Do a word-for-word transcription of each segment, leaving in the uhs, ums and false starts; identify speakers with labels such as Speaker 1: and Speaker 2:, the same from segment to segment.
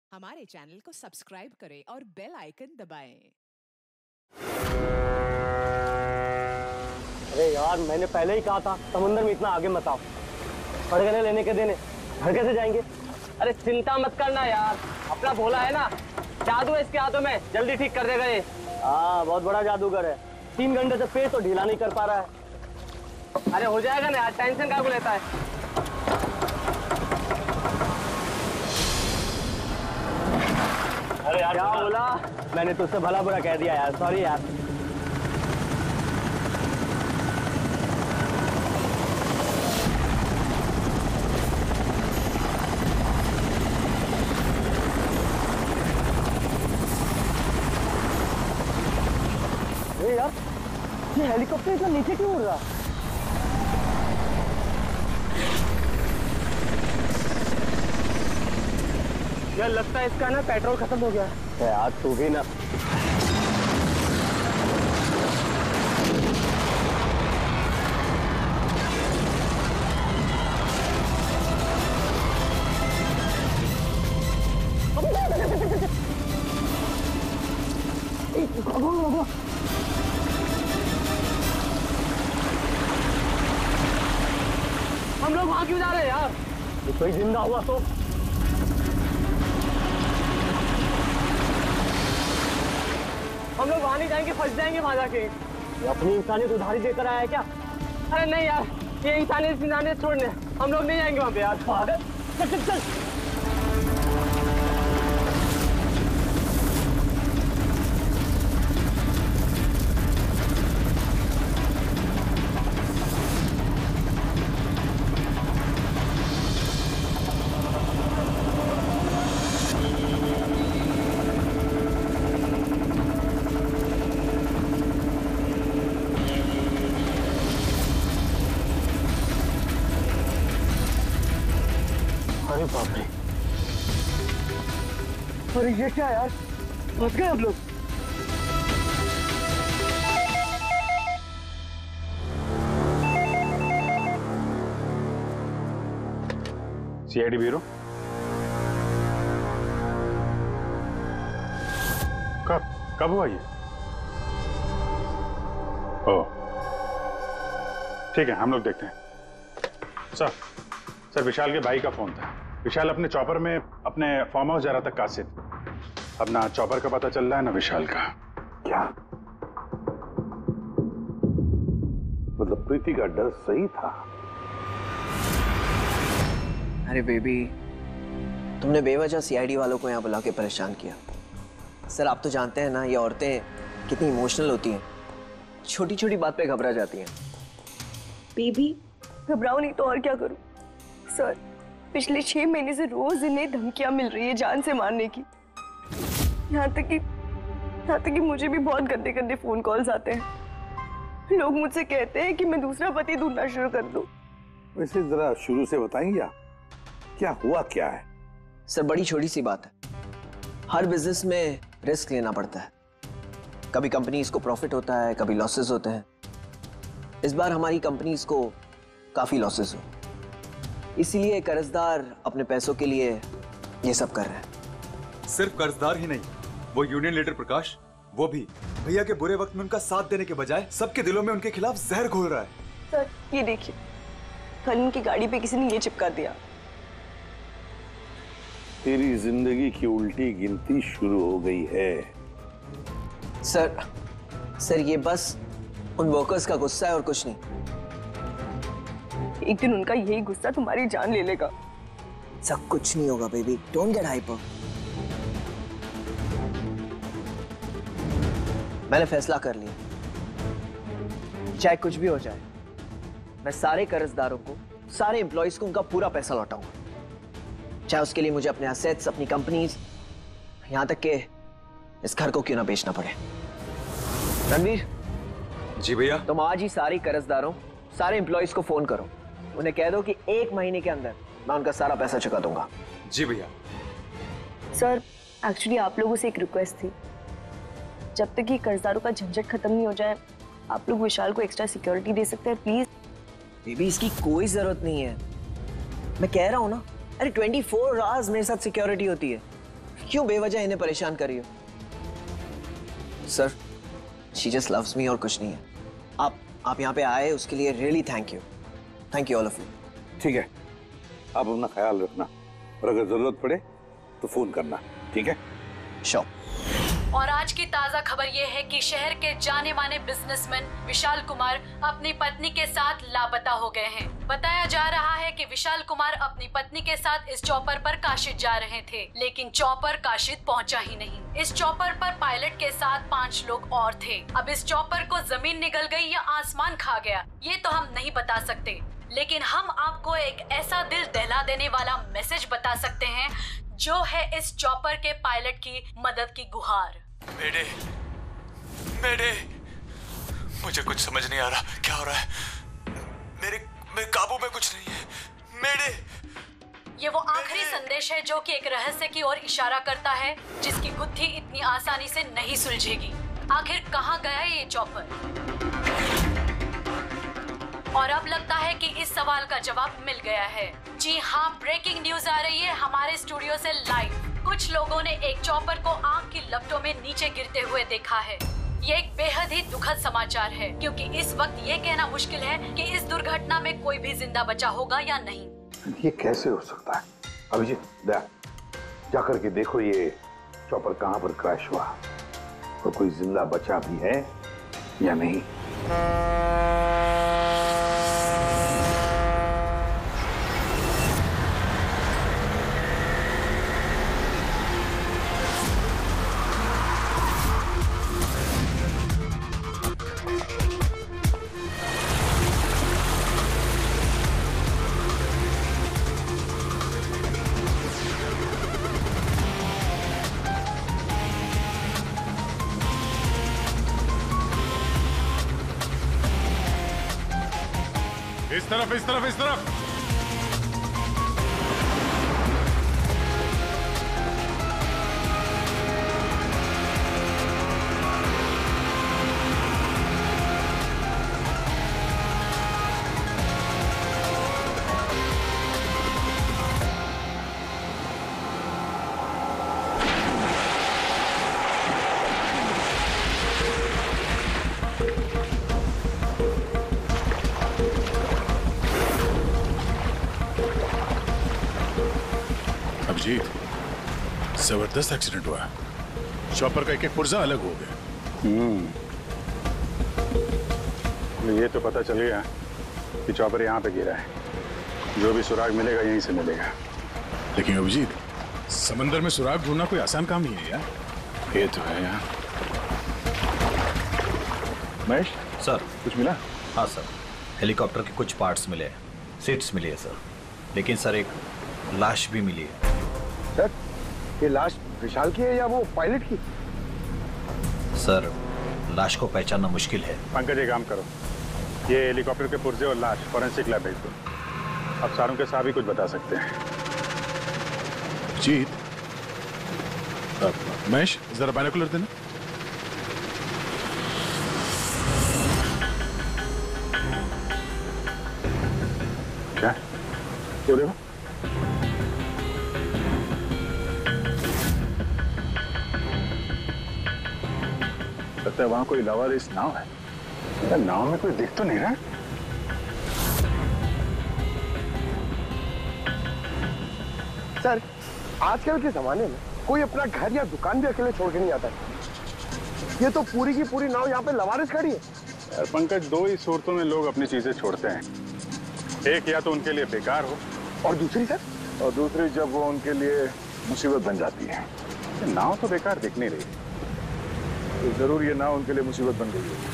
Speaker 1: हमारे चैनल को सब्सक्राइब करें और बेल आइकन दबाएं।
Speaker 2: अरे यार, मैंने पहले ही कहा था समुद्र में इतना आगे मत आओ। पड़गने लेने के देने घर कैसे जाएंगे?
Speaker 3: अरे चिंता मत करना यार, अपना भोला है ना, जादू है इसके हाथों में, जल्दी ठीक कर देगा ये।
Speaker 2: हाँ, बहुत बड़ा जादूगर है। तीन घंटे से पेट तो ढीला नहीं कर पा रहा है।
Speaker 3: अरे हो जाएगा ना यार, टेंशन काहे को लेता है।
Speaker 2: अरे यार,
Speaker 3: क्या बोला?
Speaker 2: मैंने तुझसे भला बुरा कह दिया यार, सॉरी यार। अरे यार, ये हेलीकॉप्टर इतना नीचे क्यों उड़ रहा?
Speaker 3: यार लगता है इसका ना पेट्रोल खत्म हो गया है।
Speaker 2: यार तू भी ना।
Speaker 3: हम लोग वहां क्यों जा रहे हैं यार?
Speaker 2: कोई जिंदा हुआ तो?
Speaker 3: हम लोग वहां नहीं जाएंगे, फंस जाएंगे वहां जाके।
Speaker 2: ये अपनी इंसानियत उधारी देकर आया है क्या?
Speaker 3: अरे नहीं यार, ये इंसानियत इंसानियत छोड़ने हम लोग नहीं जाएंगे वहां पे यार।
Speaker 2: पागल, चल चल चल। अरे बाप रे, अरे ये क्या यार, फंस गए हम लोग।
Speaker 4: सीआईडी ब्यूरो, कब कब हुआ ये? ओह ठीक है, हम लोग देखते हैं। सर सर विशाल के भाई का फोन था। विशाल अपने चॉपर में अपने फार्म हाउस जा रहा था कासिद। अब ना चॉपर का पता चल रहा है ना विशाल का।
Speaker 5: क्या मतलब प्रीति का डर सही था?
Speaker 6: अरे बेबी, तुमने बेवजह सीआईडी वालों को यहाँ बुला के परेशान किया। सर आप तो जानते हैं ना, ये औरतें कितनी इमोशनल होती हैं, छोटी छोटी बात पे घबरा जाती हैं।
Speaker 7: बेबी घबराओ नहीं तो और क्या करूं? सर पिछले छह महीने से रोज इन्हें धमकियां मिल रही है जान से मारने की। यहाँ तक कि यहाँ तक कि मुझे भी बहुत गंदे गंदे फोन कॉल्स आते हैं। लोग मुझसे कहते हैं कि मैं दूसरा पति ढूंढना शुरू कर दूं।
Speaker 5: वैसे जरा शुरू से बताएंगे आप, क्या हुआ क्या है?
Speaker 6: सर बड़ी छोटी सी बात है, हर बिजनेस में रिस्क लेना पड़ता है। कभी कंपनीज को प्रॉफिट होता है, कभी लॉसेस होते हैं। इस बार हमारी कंपनीज को काफी लॉसेस हुए, इसीलिए कर्जदार अपने पैसों के लिए ये सब कर रहे हैं।
Speaker 8: सिर्फ कर्जदार ही नहीं, वो यूनियन लीडर प्रकाश, वो भी भैया के बुरे वक्त में उनका साथ देने के बजाय सबके दिलों में उनके खिलाफ जहर घोल रहा है।
Speaker 7: सर ये देखिए, कल उनकी गाड़ी पे किसी ने ये चिपका दिया।
Speaker 5: तेरी जिंदगी की उल्टी गिनती शुरू हो गई है।
Speaker 6: सर सर ये बस उन वर्कर्स का गुस्सा है और कुछ नहीं।
Speaker 7: एक दिन उनका यही गुस्सा तुम्हारी जान ले लेगा।
Speaker 6: सब कुछ नहीं होगा बेबी, डोंट गेट हाइपर। मैंने फैसला कर लिया, चाहे कुछ भी हो जाए, मैं सारे कर्जदारों को, सारे एम्प्लॉइज को उनका पूरा पैसा लौटाऊंगा, चाहे उसके लिए मुझे अपने एसेट्स, अपनी कंपनीज, यहां तक के इस घर को क्यों ना बेचना पड़े। रणवीर
Speaker 8: जी भैया।
Speaker 6: तुम आज ही सारे कर्जदारों, सारे एम्प्लॉइज को फोन करो, उन्हें कह दो कि एक महीने के अंदर मैं उनका सारा पैसा चुका दूंगा।
Speaker 8: जी भैया।
Speaker 7: सर एक्चुअली आप लोगों से एक रिक्वेस्ट थी, जब तक ये कर्जदारों का झंझट खत्म नहीं हो जाए, आप लोग विशाल को एक्स्ट्रा सिक्योरिटी दे सकते हैं प्लीज।
Speaker 6: बेबी इसकी कोई जरूरत नहीं है, मैं कह रहा हूं ना, अरे ट्वेंटी फोर आवर्स मेरे साथ सिक्योरिटी होती है। क्यों बेवजह इन्हें परेशान कर रही हो? Sir, she just loves me और कुछ नहीं है। आप आप यहाँ पे आए उसके लिए really thank you. Thank you all of you.
Speaker 5: ठीक है, आप अपना ख्याल रखना और अगर जरूरत पड़े तो फोन करना, ठीक है?
Speaker 6: श्योर।
Speaker 9: और आज की ताजा खबर ये है कि शहर के जाने माने बिजनेसमैन विशाल कुमार अपनी पत्नी के साथ लापता हो गए हैं। बताया जा रहा है कि विशाल कुमार अपनी पत्नी के साथ इस चॉपर पर काशिद जा रहे थे, लेकिन चॉपर काशिद पहुंचा ही नहीं। इस चॉपर पर पायलट के साथ पाँच लोग और थे। अब इस चॉपर को जमीन निगल गई या आसमान खा गया, ये तो हम नहीं बता सकते, लेकिन हम आपको एक ऐसा दिल दहला देने वाला मैसेज बता सकते हैं जो है इस चॉपर के पायलट की मदद की गुहार।
Speaker 8: मेडे, मेडे, मुझे कुछ समझ नहीं आ रहा क्या हो रहा है। मेरे मेरे काबू में कुछ नहीं है। मेडे।
Speaker 9: ये वो आखिरी संदेश है जो कि एक रहस्य की ओर इशारा करता है, जिसकी गुत्थी इतनी आसानी से नहीं सुलझेगी। आखिर कहाँ गया ये चॉपर? और अब लगता है कि इस सवाल का जवाब मिल गया है। जी हाँ, ब्रेकिंग न्यूज आ रही है हमारे स्टूडियो से लाइव। कुछ लोगों ने एक चॉपर को आग की लपटों में नीचे गिरते हुए देखा है। ये एक बेहद ही दुखद समाचार है, क्योंकि इस वक्त ये कहना मुश्किल है कि इस दुर्घटना में कोई भी जिंदा बचा होगा या नहीं।
Speaker 5: ये कैसे हो सकता है? अभिजीत, जा जाकर के देखो ये चॉपर कहाँ पर क्रैश हुआ और कोई जिंदा बचा भी है या नहीं।
Speaker 4: इस तरफ, इस तरफ, इस तरफ। जबरदस्त एक्सीडेंट हुआ। चॉपर का एक एक पुर्जा अलग हो गया। हम्म, ये तो पता चल गया कि चॉपर यहाँ पे गिरा है। जो भी सुराग मिलेगा यहीं से मिलेगा। लेकिन अभिजीत, समंदर में सुराग ढूंढना कोई आसान काम नहीं है यार। ये तो है यार। महेश
Speaker 10: सर,
Speaker 4: कुछ मिला?
Speaker 10: हाँ सर, हेलीकॉप्टर के कुछ पार्ट्स मिले, सीट्स मिली है सर, लेकिन सर एक लाश भी मिली है।
Speaker 5: सर, ये लाश विशाल की है या वो पायलट की?
Speaker 10: सर, लाश को पहचानना मुश्किल है।
Speaker 4: पंकज, एक काम करो, ये हेलीकॉप्टर के पुर्जे और लाश फॉरेंसिक लैब भेज दो। अब सारों के साथ भी कुछ बता सकते हैं। जीत, महेश जरा बाइनोकुलर देना। क्या? वो देखो। लगता है वहां कोई लवारिस नाव है। यार, नाव में कोई दिख तो नहीं रहा।
Speaker 2: सर, आजकल के जमाने में कोई अपना घर या दुकान भी अकेले छोड़ के नहीं आता है। ये तो पूरी की पूरी नाव यहाँ पे लवारिस खड़ी है।
Speaker 4: यार पंकज, दो ही सूरतों में लोग अपनी चीजें छोड़ते हैं। एक या तो उनके लिए बेकार हो,
Speaker 2: और दूसरी सर?
Speaker 4: और दूसरी जब वो उनके लिए मुसीबत बन जाती है। नाव तो बेकार दिख नहीं रही, तो जरूर ये नाव उनके लिए मुसीबत बन गई है।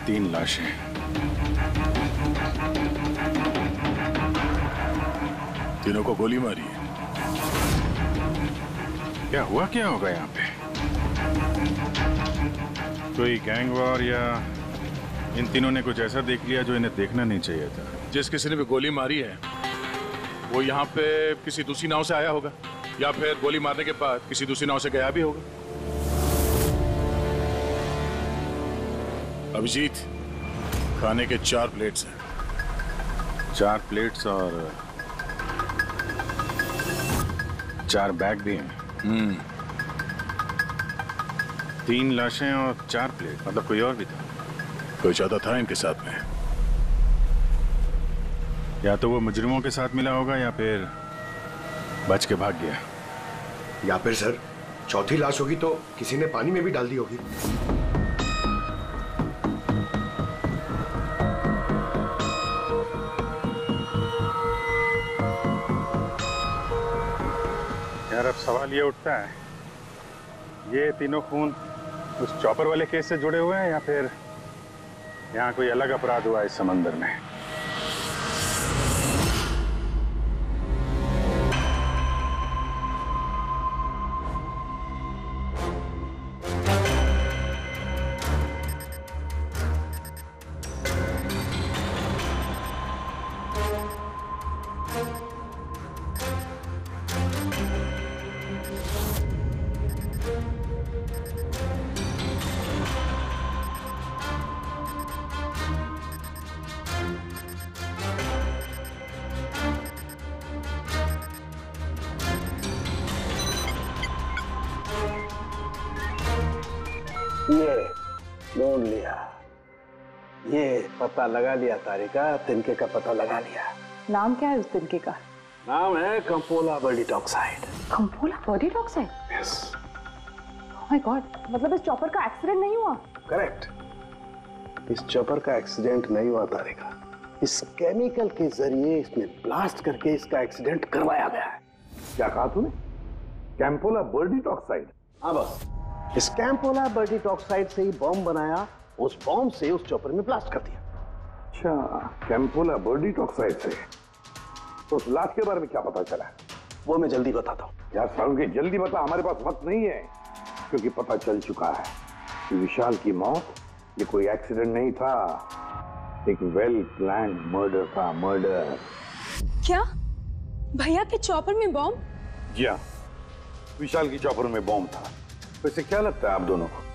Speaker 4: तीन लाशें। तीनों को गोली मारी है। क्या हुआ क्या होगा यहाँ पे? कोई गैंग वॉर या इन तीनों ने कुछ ऐसा देख लिया जो इन्हें देखना नहीं चाहिए था। जिस किसी ने भी गोली मारी है वो यहाँ पे किसी दूसरी नाव से आया होगा या फिर गोली मारने के बाद किसी दूसरी नाव से गया भी होगा। अभिजीत, खाने के चार प्लेट्स हैं। चार प्लेट्स और चार बैग भी हैं। हम्म तीन लाशें और चार प्लेट, मतलब कोई और भी था? कोई ज्यादा था इनके साथ में। या तो वो मुजरिमों के साथ मिला होगा या फिर बच के भाग गया।
Speaker 2: या फिर सर चौथी लाश होगी तो किसी ने पानी में भी डाल दी होगी।
Speaker 4: यार अब सवाल ये उठता है, ये तीनों खून उस चॉपर वाले केस से जुड़े हुए हैं या फिर यहाँ कोई अलग अपराध हुआ इस समंदर में?
Speaker 5: ये ढूंढ लिया, ये पता लगा लिया तारिका, तिनके का पता लगा लिया।
Speaker 1: नाम क्या है उस तिनके का?
Speaker 5: नाम है कंपोला बर्डीटॉक्साइड।
Speaker 1: कंपोला बर्डीटॉक्साइड?
Speaker 5: यस।
Speaker 1: ओह माय गॉड, मतलब इस चॉपर का एक्सीडेंट नहीं हुआ?
Speaker 5: करेक्ट, इस चॉपर का एक्सीडेंट नहीं हुआ तारिका। इस केमिकल के जरिए इसमें ब्लास्ट करके इसका एक्सीडेंट करवाया गया है। क्या कहा तूने? कैंपोला बर्डीटॉक्साइड? हाँ बस, इस कैंपोला बर्डीटॉक्साइड से ही बॉम्ब बनाया, उस बॉम्ब से उस चॉपर में ब्लास्ट कर दिया। अच्छा, कैंपोला बर्डीटॉक्साइड से। तो उस लाश के बारे में क्या पता चला? वो मैं जल्दी बताता हूँ। यार सारुण के जल्दी बता, हमारे पास वक्त नहीं है, क्योंकि पता चल चुका है कि विशाल की मौत ये कोई एक्सीडेंट नहीं था, एक वेल प्लान्ड मर्डर था। मर्डर।
Speaker 7: क्या भैया के चॉपर में बॉम्ब?
Speaker 5: जी हाँ, विशाल की चॉपर में बॉम्ब था। वैसे क्या लगता है आप दोनों को,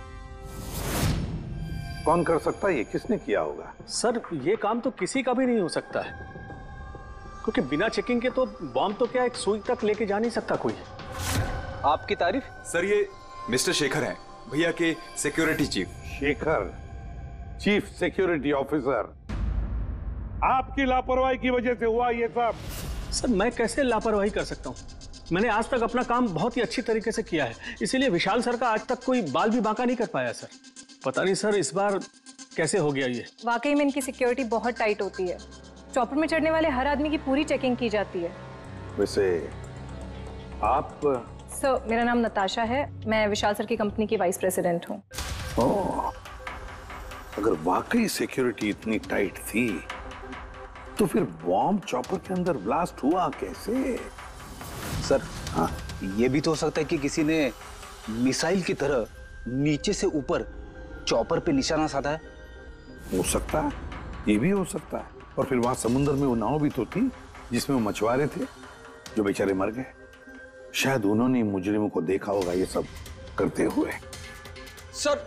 Speaker 5: कौन कर सकता है ये? किसने किया होगा?
Speaker 11: सर ये काम तो किसी का भी नहीं हो सकता है, क्योंकि बिना चेकिंग के तो बॉम्ब तो क्या एक सुई तक लेके जा नहीं सकता कोई।
Speaker 12: आपकी तारीफ? सर ये मिस्टर शेखर हैं, भैया के security chief.
Speaker 5: Shekhar, chief security officer. आपकी लापरवाही की वजह से हुआ ये सब।
Speaker 11: सर मैं कैसे लापरवाही कर सकता हूँ? मैंने आज तक अपना काम बहुत ही अच्छी तरीके से किया है, इसीलिए विशाल सर का आज तक कोई बाल भी बांका नहीं कर पाया सर। पता नहीं सर इस बार कैसे हो गया ये।
Speaker 13: वाकई में इनकी सिक्योरिटी बहुत टाइट होती है। चॉपर में चढ़ने वाले हर आदमी की पूरी चेकिंग की जाती है।
Speaker 5: वैसे आप?
Speaker 13: सर मेरा नाम नताशा है, मैं विशाल सर की कंपनी की वाइस प्रेसिडेंट हूँ।
Speaker 5: ओह, अगर वाकई सिक्योरिटी इतनी टाइट थी तो फिर बॉम्ब चॉपर के अंदर ब्लास्ट हुआ कैसे?
Speaker 12: सर हाँ, ये भी तो हो सकता है कि किसी ने मिसाइल की तरह नीचे से ऊपर चॉपर पे निशाना साधा है।
Speaker 5: हो सकता है, ये भी हो सकता है। और फिर वहां समुद्र में वो नाव भी तो थी जिसमें वो मछुआरे थे जो बेचारे मर गए। शायद उन्होंने मुजरिमों को देखा होगा ये सब करते हुए।
Speaker 12: सर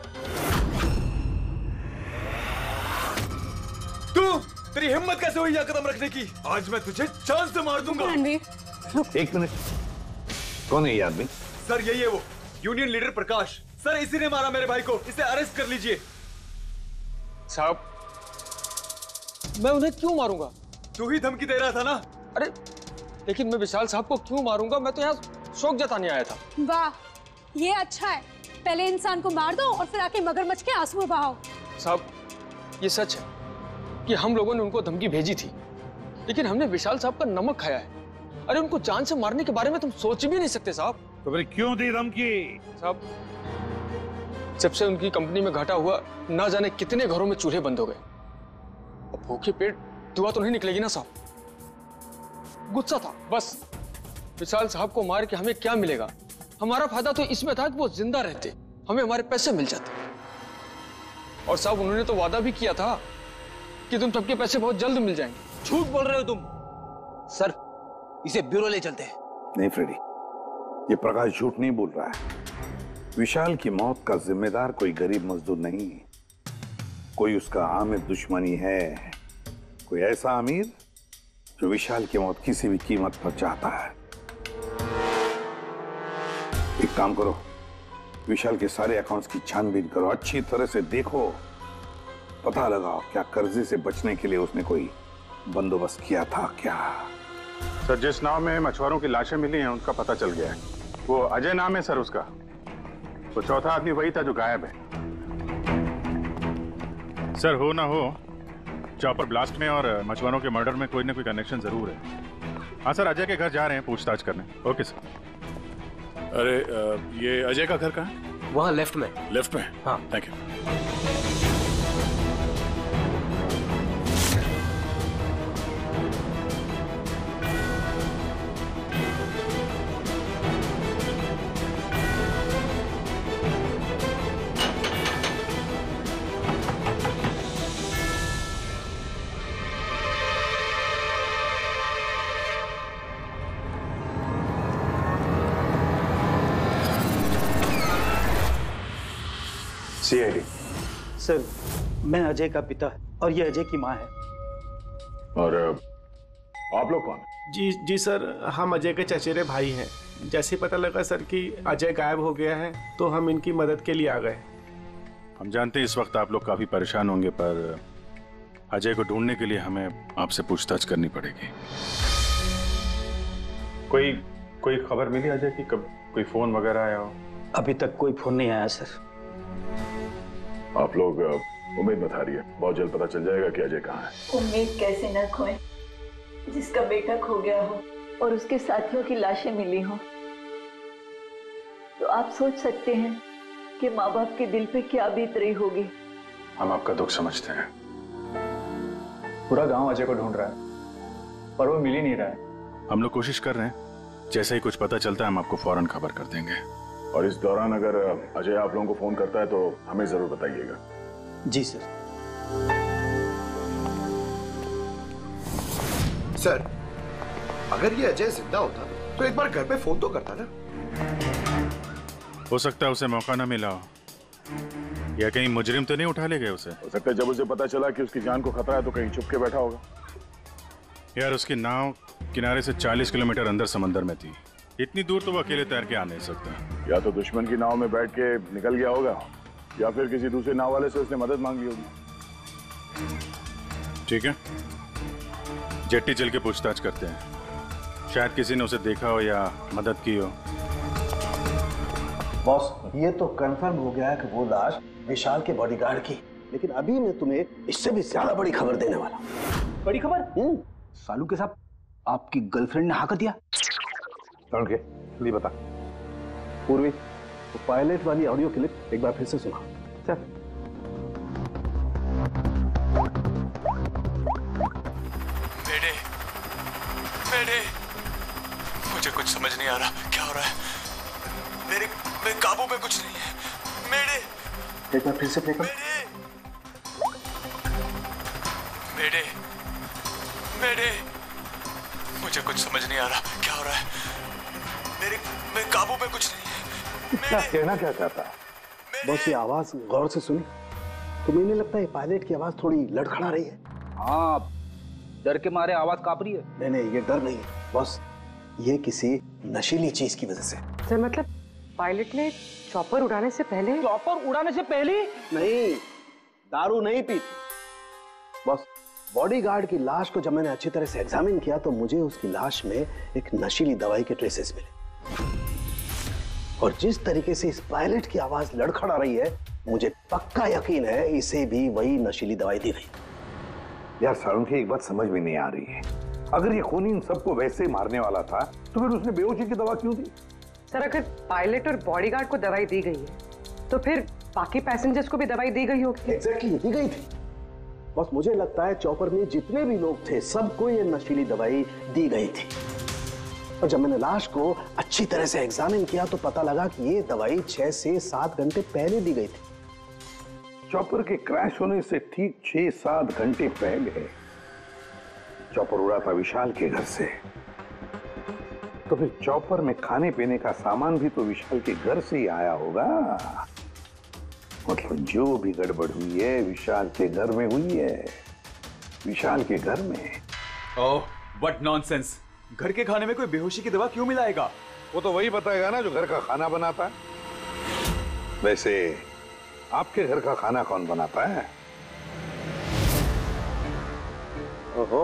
Speaker 12: तू, तेरी हिम्मत कैसे हुई यह कदम रखने की? आज मैं तुझे जान से मार दूंगा।
Speaker 5: एक मिनट, कौन है ये आदमी?
Speaker 12: सर यही है वो यूनियन लीडर प्रकाश। सर इसी ने मारा मेरे भाई को, इसे अरेस्ट कर लीजिए।
Speaker 14: साहब मैं उन्हें क्यों मारूंगा?
Speaker 12: तू ही धमकी दे रहा था ना।
Speaker 14: अरे लेकिन मैं विशाल साहब को क्यों मारूंगा? मैं तो यहाँ शोक जताने आया था।
Speaker 7: वाह, ये अच्छा है। पहले इंसान को मार दो और फिर आके मगरमच्छ के आंसू बहाओ।
Speaker 14: साहब ये सच है कि हम लोगों ने उनको धमकी भेजी थी, लेकिन हमने विशाल साहब का नमक खाया है। अरे उनको जान से मारने के बारे में तुम सोच भी नहीं सकते साहब।
Speaker 5: तो फिर क्यों दी धमकी?
Speaker 14: साहब जब से उनकी कंपनी में घाटा हुआ, ना जाने कितने घरों में चूल्हे बंद हो गए। अब भूखे पेट दुआ तो नहीं निकलेगी ना साहब। गुस्सा था बस। विशाल साहब को मार के हमें क्या मिलेगा? हमारा फायदा तो इसमें था कि वो जिंदा रहते, हमें हमारे पैसे मिल जाते। और साहब उन्होंने तो वादा भी किया था कि तुम सबके पैसे बहुत जल्द मिल जाएंगे।
Speaker 12: झूठ बोल रहे हो तुम। सर, इसे ब्यूरो ले चलते हैं।
Speaker 5: नहीं फ्रेडी, ये प्रकाश झूठ नहीं बोल रहा है। विशाल की मौत का जिम्मेदार कोई गरीब मजदूर नहीं, कोई उसका आमिर दुश्मनी है, कोई ऐसा अमीर जो विशाल की मौत किसी भी कीमत पर चाहता है। एक काम करो, विशाल के सारे अकाउंट्स की छानबीन करो, अच्छी तरह से देखो, पता लगाओ क्या कर्जे से बचने के लिए उसने कोई बंदोबस्त किया था क्या।
Speaker 4: सर, जिस नाव में मछुआरों की लाशें मिली हैं उनका पता चल गया है। वो अजय नाम है सर उसका। वो चौथा आदमी वही था जो गायब है। सर, हो ना हो चॉपर ब्लास्ट में और मछुआरों के मर्डर में कोई ना कोई कनेक्शन जरूर है। हाँ सर, अजय के घर जा रहे हैं पूछताछ करने। Okay sir. अरे ये अजय का घर कहाँ है?
Speaker 3: वहाँ लेफ्ट में।
Speaker 4: लेफ्ट में?
Speaker 3: हाँ,
Speaker 4: थैंक यू।
Speaker 5: सीआईडी।
Speaker 15: सर, मैं अजय का पिता और ये अजय की माँ है।
Speaker 4: और आप लोग कौन?
Speaker 2: जी जी सर, हम अजय के चचेरे भाई हैं। जैसे पता लगा सर कि अजय गायब हो गया है तो हम इनकी मदद के लिए आ गए।
Speaker 4: हम जानते हैं इस वक्त आप लोग काफी परेशान होंगे, पर अजय को ढूंढने के लिए हमें आपसे पूछताछ करनी पड़ेगी। कोई कोई खबर मिली अजय की? कब कोई फोन वगैरह आया हो?
Speaker 15: अभी तक कोई फोन नहीं आया सर।
Speaker 4: आप लोग उम्मीद मत हारिए, बहुत जल्द पता चल जाएगा कि अजय कहाँ है।
Speaker 16: उम्मीद कैसे न खोए, जिसका बेटा खो गया हो और उसके साथियों की लाशें मिली हो, तो आप सोच सकते हैं कि माँ बाप के दिल पे क्या बीत रही होगी।
Speaker 4: हम आपका दुख समझते हैं।
Speaker 17: पूरा गांव अजय को ढूंढ रहा है पर वो मिल ही नहीं रहा है।
Speaker 4: हम लोग कोशिश कर रहे हैं, जैसे ही कुछ पता चलता है हम आपको फौरन खबर कर देंगे। और इस दौरान अगर अजय आप लोगों को फोन करता है तो हमें जरूर बताइएगा।
Speaker 15: जी सर।
Speaker 2: सर, अगर ये अजय जिंदा होता तो एक बार घर पे फोन तो करता ना।
Speaker 4: हो सकता है उसे मौका ना मिला हो, या कहीं मुजरिम तो नहीं उठा ले गए उसे। हो सकता है जब उसे पता चला कि उसकी जान को खतरा है तो कहीं छुप के बैठा होगा। यार, उसकी नाव किनारे से चालीस किलोमीटर अंदर समंदर में थी। इतनी दूर तो वो अकेले तैर के आ नहीं सकता। या तो दुश्मन की नाव में बैठ के निकल गया होगा, या फिर किसी दूसरे नाव वाले से उसने मदद मांगी होगी। ठीक है, जेट्टी चल के पूछताछ करते हैं। शायद किसी ने उसे देखा हो या मदद की हो।
Speaker 5: बॉस, ये तो कंफर्म हो गया कि वो लाश विशाल के बॉडीगार्ड की, लेकिन अभी मैं तुम्हें इससे भी ज्यादा बड़ी खबर देने वाला।
Speaker 12: बड़ी खबर? हम्म, सालू के साथ आपकी गर्लफ्रेंड ने हाँ कर दिया।
Speaker 5: के लिए बता पूर्वी, तो पायलट वाली ऑडियो क्लिप एक बार फिर से सुना। चल।
Speaker 8: बेटे, बेटे, मुझे कुछ समझ नहीं आ रहा क्या हो रहा है। मेरे मेरे काबू में कुछ नहीं है। बेटे,
Speaker 5: एक बार फिर से प्ले कर।
Speaker 8: बेटे, बेटे, मुझे कुछ समझ नहीं आ रहा क्या हो रहा है। मेरे मेरे काबू में कुछ नहीं है।
Speaker 5: क्या कहना क्या चाहता है? बस ये आवाज गौर से सुनी तो मुझे लगता है पायलट की आवाज थोड़ी लड़खड़ा रही है।
Speaker 12: हाँ, डर के मारे आवाज कांप रही है।
Speaker 5: नहीं नहीं, ये डर नहीं है बस, ये किसी नशीली चीज की वजह से।
Speaker 18: सर, मतलब पायलट ने चॉपर उड़ाने से पहले?
Speaker 12: चॉपर उड़ाने से पहले?
Speaker 5: नहीं, दारू नहीं पी थी। बस बॉडीगार्ड की लाश को जब मैंने अच्छी तरह से एग्जामिन किया तो मुझे उसकी लाश में एक नशीली दवाई के ट्रेसेस मिले। और जिस तरीके से इस पायलट की आवाज लड़खड़ा रही है, मुझे पक्का यकीन है इसे भी वही नशीली दवाई दी गई। यार सारुंखी, एक बात समझ में नहीं आ रही है, अगर ये खूनी इन सबको वैसे ही मारने वाला था तो फिर उसने बेहोशी की दवा क्यों दी?
Speaker 18: सर, अगर पायलट और बॉडीगार्ड को दवाई दी गई है तो फिर बाकी पैसेंजर्स को भी दवाई दी गई होगी।
Speaker 5: एग्जैक्टली दी गई थी। बस मुझे लगता है चॉपर में जितने भी लोग थे सबको ये नशीली दवाई दी गई थी। और जब मैंने लाश को अच्छी तरह से एग्जामिन किया तो पता लगा कि ये दवाई छह से सात घंटे पहले दी गई थी।
Speaker 19: चॉपर के क्रैश होने से ठीक छह सात घंटे पहले चॉपर उड़ा था विशाल के घर से। तो फिर चॉपर में खाने पीने का सामान भी तो विशाल के घर से ही आया होगा। मतलब जो भी गड़बड़ हुई है विशाल के घर में हुई है, विशाल के घर में।
Speaker 17: Oh what nonsense. घर के खाने में कोई बेहोशी की दवा क्यों मिलाएगा?
Speaker 19: वो तो वही बताएगा ना जो घर का खाना बनाता है। वैसे आपके घर का खाना कौन बनाता है? ओहो,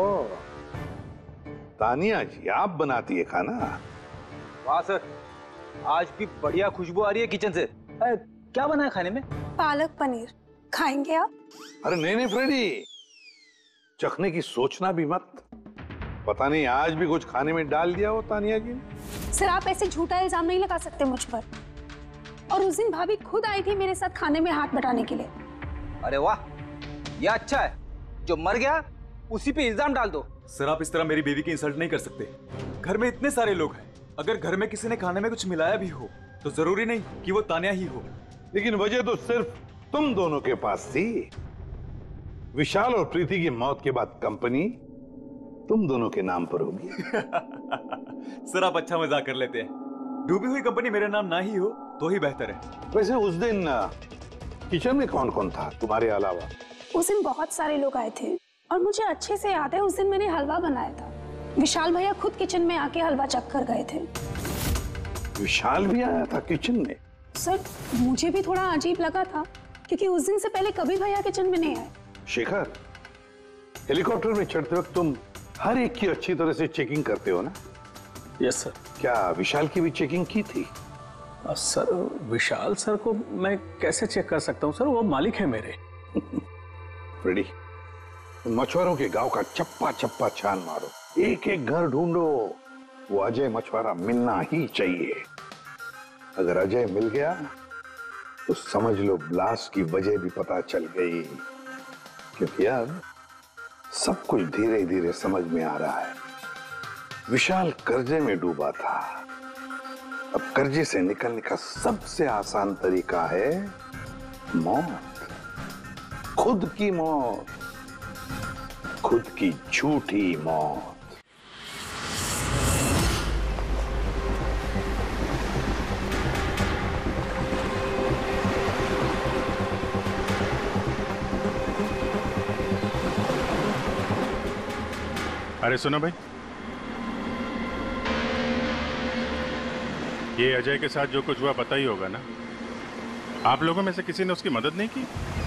Speaker 19: तानिया जी आप बनाती है खाना?
Speaker 12: वाह सर, आज भी बढ़िया खुशबू आ रही है किचन से। अरे, क्या बना है खाने में?
Speaker 20: पालक पनीर। खाएंगे आप?
Speaker 19: अरे नहीं नहीं फ्रेडी, चखने की सोचना भी मत। पता नहीं आज भी कुछ खाने में डाल दिया हो तानिया जी ने।
Speaker 20: सर आप ऐसे झूठा इल्जाम नहीं लगा सकते मुझ पर। और उस दिन भाभी खुद आई थी मेरे साथ खाने में हाथ बटाने के लिए।
Speaker 12: अरे वाह, यह अच्छा है। जो मर गया उसी पे इल्जाम डाल दो।
Speaker 17: सर आप इस तरह मेरी बीवी की इंसल्ट नहीं कर सकते। घर में इतने सारे लोग हैं, अगर घर में किसी ने खाने में कुछ मिलाया भी हो तो जरूरी नहीं कि वो तानिया ही हो।
Speaker 19: लेकिन वजह तो सिर्फ तुम दोनों के पास थी। विशाल और प्रीति की मौत के बाद कंपनी तुम दोनों के नाम पर होगी।
Speaker 17: सर आप अच्छा मजाक कर लेते हैं। डूबी हुई कंपनी मेरे नाम ना ही हो तो ही बेहतर है।
Speaker 19: वैसे उस दिन किचन में कौन कौन था तुम्हारे अलावा?
Speaker 20: उस दिन बहुत सारे लोग आए थे और मुझे अच्छे से याद है उस दिन मैंने हलवा बनाया था। विशाल भैया खुद किचन में आके हलवा चख कर गए थे।
Speaker 19: विशाल भी आया था किचन में?
Speaker 20: सर मुझे भी थोड़ा अजीब लगा था क्योंकि उस दिन से पहले कभी भैया किचन में नहीं आए।
Speaker 19: शेखर, हेलीकॉप्टर में चढ़ते वक्त तुम हर एक की अच्छी तरह से चेकिंग करते हो ना?
Speaker 11: Yes sir.
Speaker 19: क्या विशाल की भी चेकिंग की थी?
Speaker 11: आ, सर विशाल सर को मैं कैसे चेक कर सकता हूँ सर, वो मालिक है मेरे।
Speaker 19: फ्रेडी, मछुआरों के गांव का चप्पा चप्पा छान मारो, एक एक घर ढूंढो। वो अजय मछुआरा मिलना ही चाहिए। अगर अजय मिल गया तो समझ लो ब्लास्ट की वजह भी पता चल गई। क्योंकि अब सब कुछ धीरे धीरे समझ में आ रहा है। विशाल कर्जे में डूबा था। अब कर्जे से निकलने का सबसे आसान तरीका है मौत। खुद की मौत, खुद की झूठी मौत।
Speaker 4: अरे सुनो भाई, ये अजय के साथ जो कुछ हुआ पता ही होगा ना? आप लोगों में से किसी ने उसकी मदद नहीं की?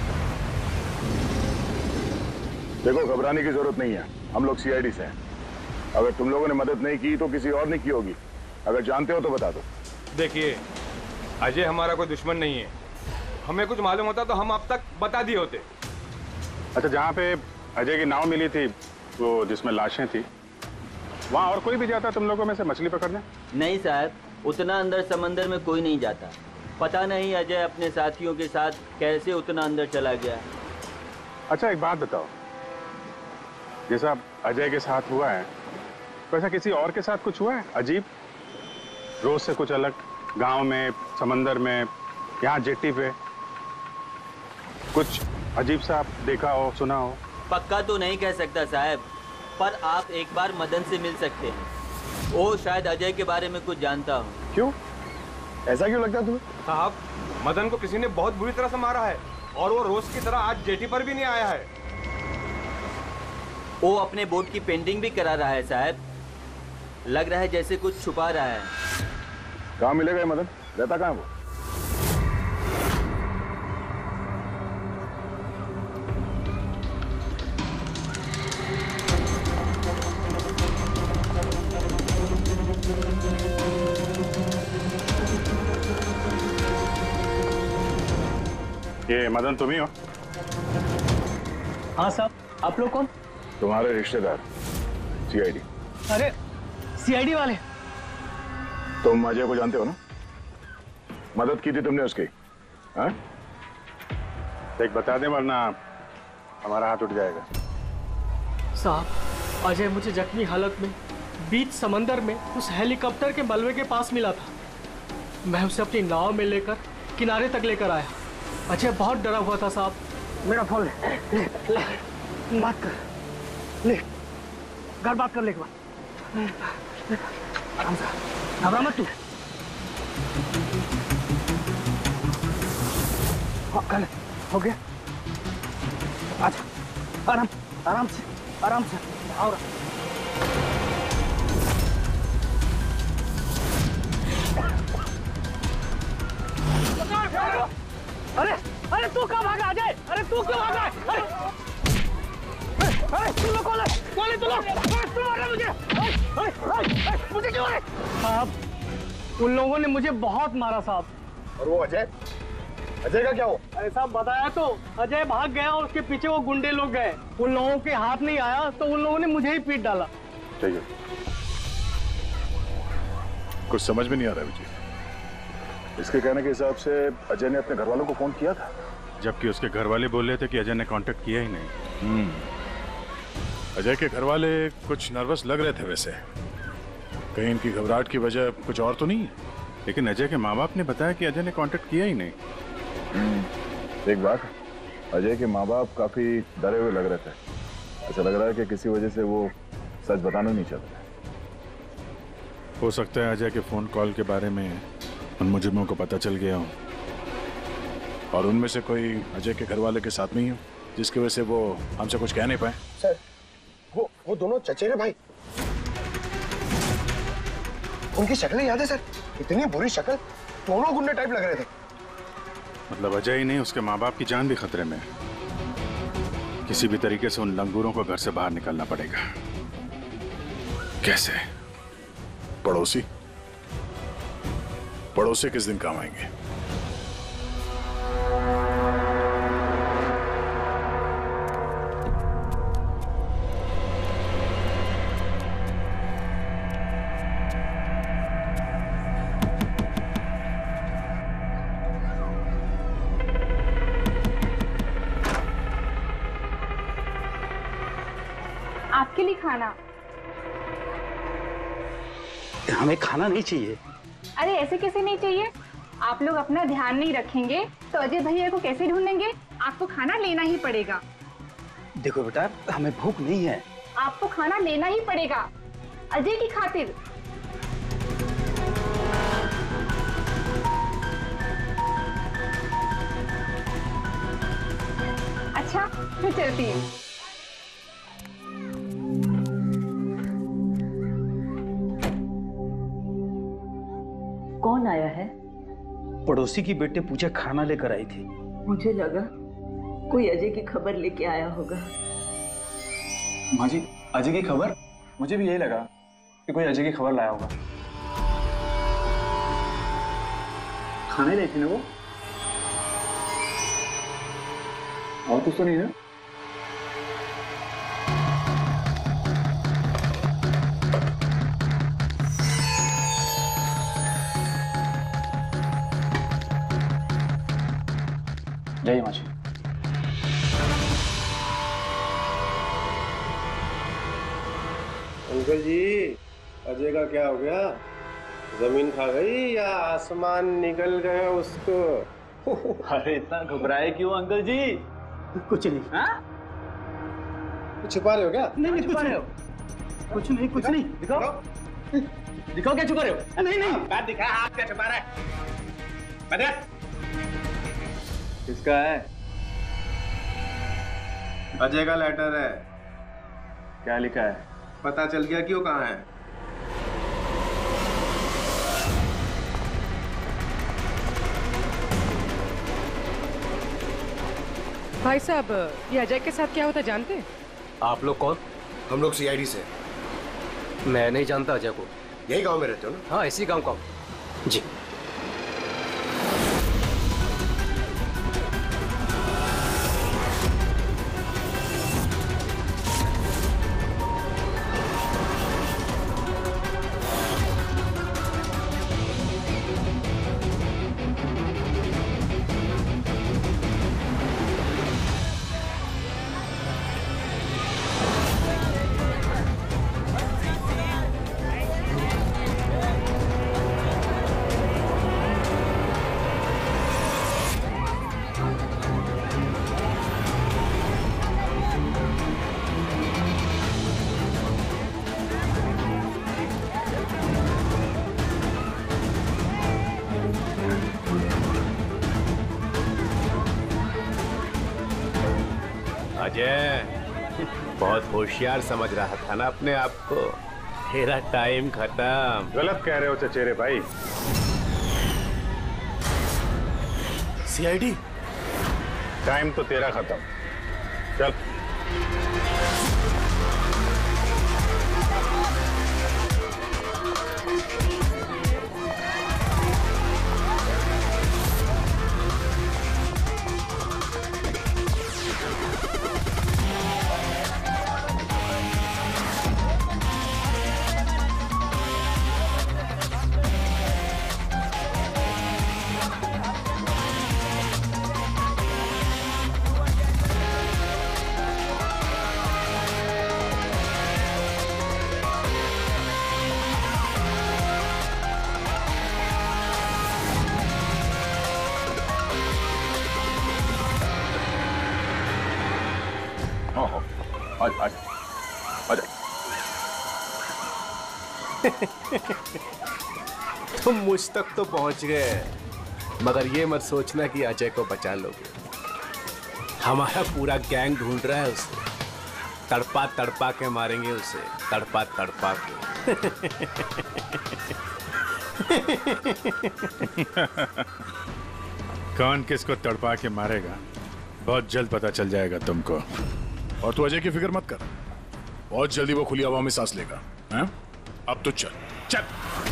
Speaker 21: देखो घबराने की जरूरत नहीं है, हम लोग सीआईडी से हैं। अगर तुम लोगों ने मदद नहीं की तो किसी और ने की होगी। अगर जानते हो तो बता दो।
Speaker 14: देखिए अजय हमारा कोई दुश्मन नहीं है। हमें कुछ मालूम होता तो हम अब तक बता दिए होते।
Speaker 4: अच्छा, जहाँ पे अजय की नाव मिली थी, वो जिसमें लाशें थी, वहाँ और कोई भी जाता तुम लोगों में से मछली पकड़ने?
Speaker 22: नहीं साहब, उतना अंदर समंदर में कोई नहीं जाता। पता नहीं अजय अपने साथियों के साथ कैसे उतना अंदर चला गया।
Speaker 4: अच्छा एक बात बताओ, जैसा अजय के साथ हुआ है वैसा किसी और के साथ कुछ हुआ है अजीब, रोज से कुछ अलग? गांव में, समंदर में, यहाँ जेट्टी पे कुछ अजीब सा देखा हो, सुना हो?
Speaker 22: पक्का तो नहीं कह सकता साहब, पर आप एक बार मदन से मिल सकते हैं। वो शायद अजय के बारे में कुछ जानता हो।
Speaker 21: क्यों? ऐसा क्यों लगता है तुम्हें?
Speaker 14: साहब, मदन को किसी ने बहुत बुरी तरह से मारा है और वो रोज की तरह आज जेटी पर भी नहीं आया है।
Speaker 22: वो अपने बोट की पेंटिंग भी करा रहा है साहब। लग रहा है जैसे कुछ छुपा रहा है।
Speaker 21: कहाँ मिलेगा मदन? रहता कहाँ वो?
Speaker 4: ये मदन तुम ही हो?
Speaker 11: हाँ साहब, आप लोग कौन?
Speaker 21: तुम्हारे रिश्तेदार, सीआईडी।
Speaker 11: अरे सीआईडी वाले?
Speaker 21: तुम अजय को जानते हो ना? मदद की थी तुमने उसकी, हाँ?
Speaker 4: देख बता दे वरना हमारा हाथ उठ जाएगा।
Speaker 11: साहब, अजय मुझे जख्मी हालत में बीच समंदर में उस हेलीकॉप्टर के मलबे के पास मिला था। मैं उसे अपनी नाव में लेकर किनारे तक लेकर आया। अजय बहुत डरा हुआ था साहब।
Speaker 15: मेरा फोन ले, ले, ले, बात कर, ले, घर बात कर ले एक बार। आराम से, घबरा मत तू। हाँ, कर ले, हो गया। अच्छा, आराम, आराम से, आराम से, आओ। अरे अरे तू कहाँ भागा अजय? अरे तू क्यों भागा? अरे अरे तू लोग कौन है? कौन है तू लोग? तू मार रहा मुझे? अरे अरे मुझे क्यों मारे?
Speaker 11: साहब, उन लोगों ने मुझे बहुत मारा साहब।
Speaker 2: और वो अजय? अजय का क्या हो?
Speaker 11: अरे साहब बताया तो, अजय भाग गया और उसके पीछे वो गुंडे लोग गए। उन लोगों के हाथ नहीं आया तो उन लोगों ने मुझे ही पीट डाला।
Speaker 4: ठीक है, कुछ समझ में नहीं आ रहा विजय।
Speaker 21: इसके कहने के हिसाब से अजय ने अपने घर वालों को फोन किया था,
Speaker 4: जबकि उसके घर वाले बोल रहे थे कि अजय ने कांटेक्ट किया ही नहीं। अजय के घर वाले कुछ नर्वस लग रहे थे वैसे, कहीं इनकी घबराहट की वजह कुछ और तो नहीं है, लेकिन अजय के माँ बाप ने बताया कि अजय ने कांटेक्ट किया ही नहीं।
Speaker 21: एक बात, अजय के माँ बाप काफी डरे हुए लग रहे थे। ऐसा लग रहा है कि किसी वजह से वो सच बताना नहीं चाहते।
Speaker 4: हो सकता है अजय के फोन कॉल के बारे में उन मुजरिमों को पता चल गया हो और उनमें से कोई अजय के घर वाले के साथ नहीं हो, जिसकी वजह से वो हमसे कुछ कह नहीं पाए।
Speaker 2: सर, वो वो दोनों चचेरे भाई, उनकी शक्लें याद है सर? इतनी बुरी शक्ल, दोनों गुंडे टाइप लग रहे थे।
Speaker 4: मतलब अजय ही नहीं, उसके माँ बाप की जान भी खतरे में है। किसी भी तरीके से उन लंगूरों को घर से बाहर निकालना पड़ेगा। कैसे? पड़ोसी पड़ोसी किस दिन काम आएंगे?
Speaker 20: आपके लिए खाना।
Speaker 15: हमें खाना नहीं चाहिए।
Speaker 20: अरे ऐसे कैसे नहीं चाहिए? आप लोग अपना ध्यान नहीं रखेंगे तो अजय भैया को कैसे ढूंढेंगे? आपको खाना लेना ही पड़ेगा।
Speaker 15: देखो बेटा, हमें भूख नहीं है।
Speaker 20: आपको खाना लेना ही पड़ेगा अजय की खातिर। अच्छा, मैं चलती हूँ।
Speaker 16: कौन आया है?
Speaker 15: पड़ोसी की बेटे पूजा खाना लेकर आई थी।
Speaker 16: मुझे लगा कोई अजय की खबर लेके आया होगा।
Speaker 17: माँ जी, अजय की खबर? मुझे भी यही लगा कि कोई अजय की खबर लाया होगा। खाने लाई थी ना वो? और कुछ तो नहीं ना? जय माँ जी।
Speaker 2: अंकल जी, अजय का क्या हो गया? जमीन खा गई या आसमान निकल गया उसको?
Speaker 17: अरे इतना घबराए क्यों अंकल जी?
Speaker 15: कुछ नहीं।
Speaker 17: हाँ?
Speaker 2: कुछ छुपा रहे हो क्या?
Speaker 15: नहीं नहीं, छुपा रहे हो? कुछ नहीं, कुछ नहीं। दिखाओ, दिखाओ क्या छुपा रहे हो? नहीं नहीं,
Speaker 2: बात दिखा, आप क्या छुपा रहे हैं? बता।
Speaker 17: किसका है?
Speaker 2: अजय का लेटर है।
Speaker 17: क्या लिखा है?
Speaker 2: पता चल गया कि वो कहाँ है।
Speaker 18: भाई साहब, ये अजय के साथ क्या होता जानते हैं?
Speaker 6: आप लोग कौन?
Speaker 2: हम लोग सीआईडी से।
Speaker 6: मैं नहीं जानता अजय को।
Speaker 2: यही गांव में रहते हो ना?
Speaker 6: हाँ, इसी गांव का। जी।
Speaker 9: अजय, बहुत होशियार समझ रहा था ना अपने आप को। तेरा टाइम खत्म।
Speaker 4: गलत कह रहे हो चचेरे भाई।
Speaker 9: सीआईडी,
Speaker 4: टाइम तो तेरा खत्म। चल।
Speaker 9: तुम मुझ तक तो पहुंच गए, मगर ये मत सोचना कि अजय को बचा लोगे। हमारा पूरा गैंग ढूंढ रहा है उसे। तड़पा तड़पा के मारेंगे उसे, तड़पा तड़पा के।
Speaker 4: कौन किसको तड़पा के मारेगा बहुत जल्द पता चल जाएगा तुमको। और तू अजय की फिक्र मत कर, बहुत जल्दी वो खुली हवा में सांस लेगा। हैं? अब तो चल चल।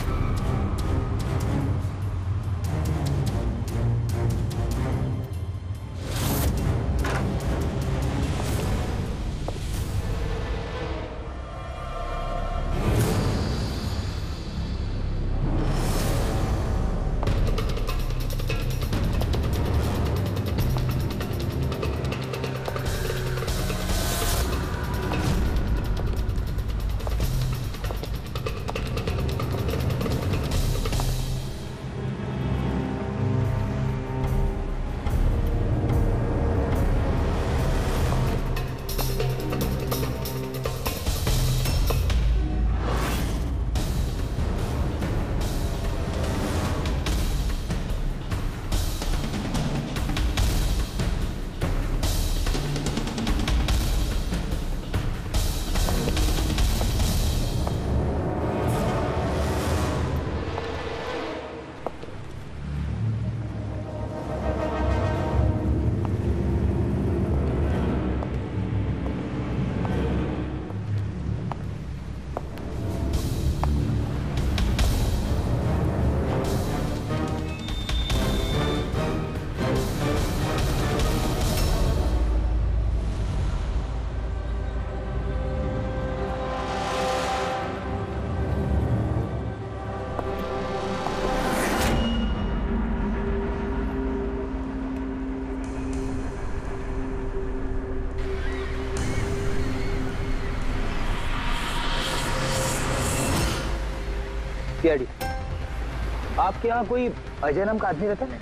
Speaker 12: सीआईडी, आपके यहाँ कोई अजय नाम का आदमी रहता है?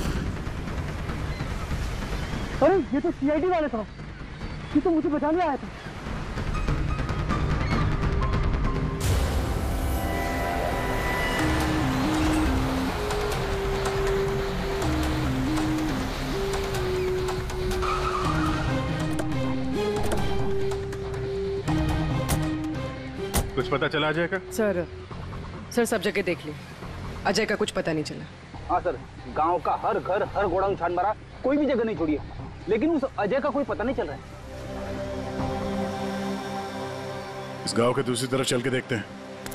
Speaker 15: अरे ये तो सीआईडी वाला था, ये तो मुझे बचाने आया था।
Speaker 4: कुछ पता चला अजय का?
Speaker 18: सर सर सब जगह देख ली, अजय का कुछ पता नहीं चला।
Speaker 12: हाँ सर, गांव का हर घर हर गोडाउन छान मारा, कोई भी जगह नहीं छोड़ी है, लेकिन उस अजय का कोई पता नहीं चल रहा है।
Speaker 4: इस गांव के दूसरी तरफ चल के देखते हैं।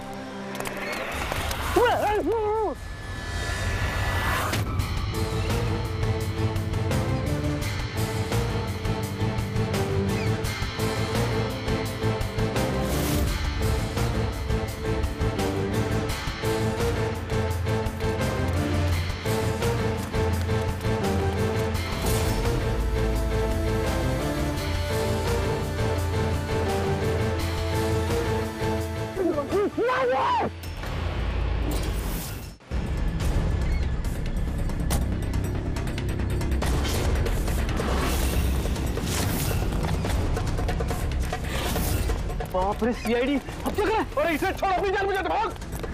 Speaker 15: बाप रे सीआईडी, अब क्या करें? अरे इसे छोड़, अपनी जान बचा, भाग।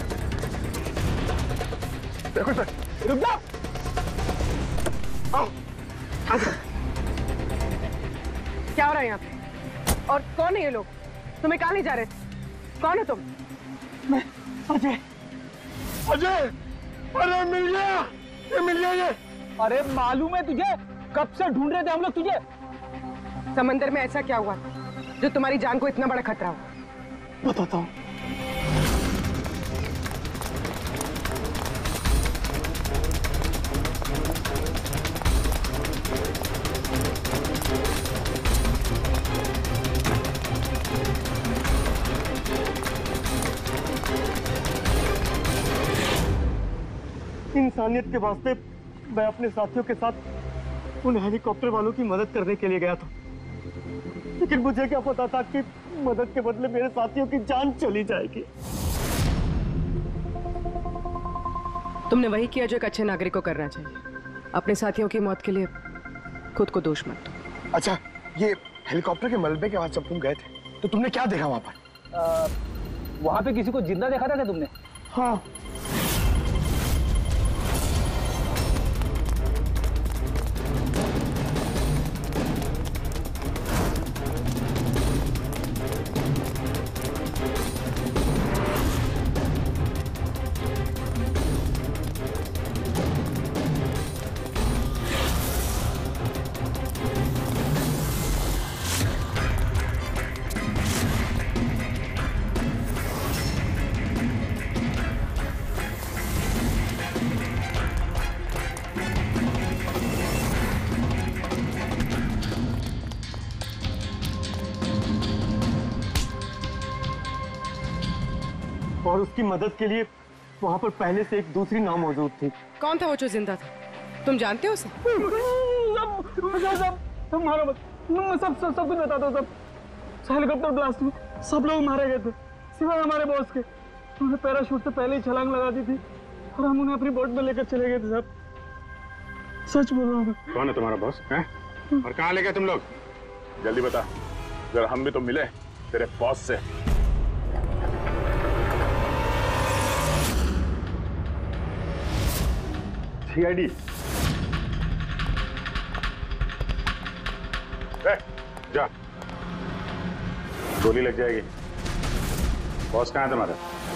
Speaker 2: देखो सर,
Speaker 15: रुक जा। आओ।
Speaker 18: क्या हो रहा है यहाँ पे? और कौन है ये लोग? तुम्हें कहाँ ले जा रहे थे? कौन हो तुम?
Speaker 2: मैं अजय। अजय, अरे मिल गया, ये मिल गया ये।
Speaker 15: अरे मालूम है तुझे, कब से ढूंढ रहे थे हम लोग तुझे।
Speaker 18: समंदर में ऐसा क्या हुआ जो तुम्हारी जान को इतना बड़ा खतरा हुआ?
Speaker 2: बताता हूँ। इंसानियत के वास्ते मैं अपने साथियों के साथ उन हेलीकॉप्टर वालों की मदद करने के लिए गया था, लेकिन मुझे क्या पता था कि मदद के बदले मेरे साथियों की जान चली जाएगी।
Speaker 18: तुमने वही किया जो एक अच्छे नागरिक को करना चाहिए। अपने साथियों की मौत के लिए खुद को दोष मत दो।
Speaker 2: अच्छा, ये हेलीकॉप्टर के मलबे के बाद जब तुम गए थे तो तुमने क्या देखा वहां पर?
Speaker 15: वहां पे किसी को जिंदा देखा था क्या तुमने?
Speaker 2: हाँ। और उसकी मदद के लिए वहां पर पहले से एक दूसरी नाव मौजूद थी।
Speaker 18: कौन था वो जो जिंदा था? तुम जानते हो उसे?
Speaker 2: सब मारो मत, सब सब सब कुछ बता दो। सब हेलीकॉप्टर ब्लास्ट में सब लोग मारे गए थे सिवाय हमारे बॉस के। उन्होंने पैराशूट से पहले ही छलांग लगा दी थी और हम उन्हें अपनी बोट में लेकर चले गए थे। सब सच बोल रहा हूँ।
Speaker 21: कौन है तुम्हारा बॉस है? और कहाँ ले गए तुम लोग? जल्दी बता, जरा हम भी तो मिले तेरे बॉस से। सीआईडी। जा, गोली लग जाएगी। बॉस कहाँ है तुम्हारा?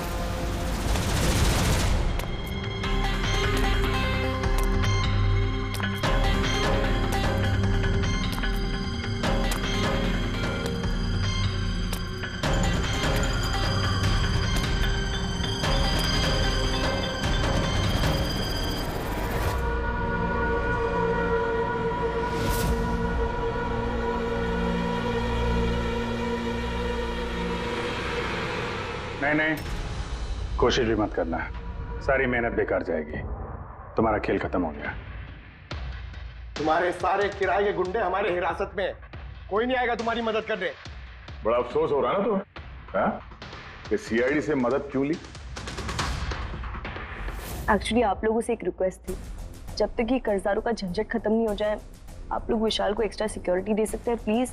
Speaker 21: नहीं नहीं, कोशिश भी मत करना, सारी मेहनत बेकार जाएगी। तुम्हारा खेल खत्म हो गया।
Speaker 2: तुम्हारे सारे किराए के गुंडे हमारे हिरासत में, कोई नहीं आएगा तुम्हारी मदद करने।
Speaker 21: बड़ा अफसोस हो रहा है ना तुम्हें, हाँ? कि सीआईडी से मदद क्यों ली?
Speaker 7: एक्चुअली आप लोगों से एक रिक्वेस्ट थी, जब तक ये कर्जदारों का झंझट खत्म नहीं हो जाए, आप लोग विशाल को एक्स्ट्रा सिक्योरिटी दे सकते हैं प्लीज?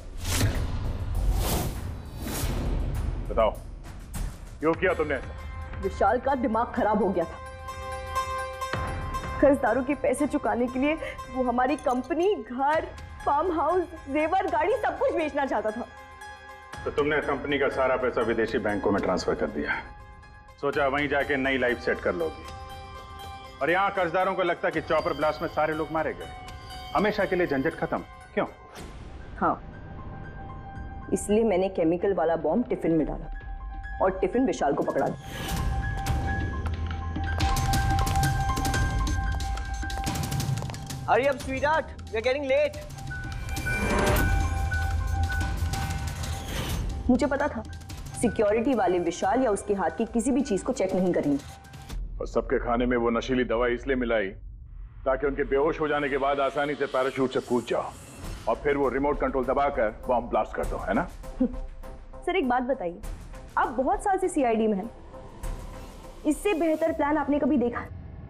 Speaker 21: बताओ क्यों किया तुमने?
Speaker 7: विशाल का दिमाग खराब हो गया था। कर्जदारों के पैसे चुकाने के लिए वो हमारी कंपनी, घर, फार्म हाउस, जेवर, गाड़ी सब कुछ बेचना चाहता था।
Speaker 21: तो तुमने कंपनी का सारा पैसा विदेशी बैंकों में ट्रांसफर कर दिया, सोचा वहीं जाके नई लाइफ सेट कर लोगी। और यहाँ कर्जदारों को लगता कि चॉपर ब्लास्ट में सारे लोग मारे गए, हमेशा के लिए झंझट खत्म। क्यों?
Speaker 7: हाँ, इसलिए मैंने केमिकल वाला बॉम्ब टिफिन में डाला और टिफिन विशाल को पकड़ा दिया।
Speaker 22: Hurry up, sweetheart. We're getting late.
Speaker 7: मुझे पता था सिक्योरिटी वाले विशाल या उसके हाथ की किसी भी चीज को चेक नहीं करेंगे।
Speaker 21: और सबके खाने में वो नशीली दवाई इसलिए मिलाई ताकि उनके बेहोश हो जाने के बाद आसानी से पैराशूट से कूद जाओ और फिर वो रिमोट कंट्रोल दबाकर बॉम्ब ब्लास्ट कर दो, है ना?
Speaker 7: सर एक बात बताइए, आप बहुत साल से सीआईडी में हैं, इससे बेहतर प्लान आपने कभी देखा?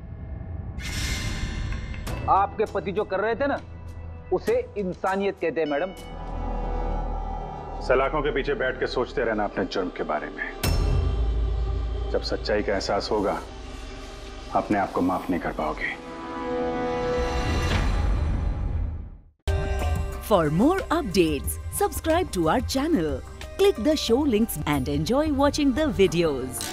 Speaker 12: आपके पति जो कर रहे थे ना, उसे इंसानियत कहते हैं मैडम।
Speaker 21: सलाखों के पीछे बैठ के सोचते रहना अपने जुर्म के बारे में। जब सच्चाई का एहसास होगा, अपने आप को माफ नहीं कर पाओगे।
Speaker 1: For more updates, subscribe to our channel, click the show links and enjoy watching the videos.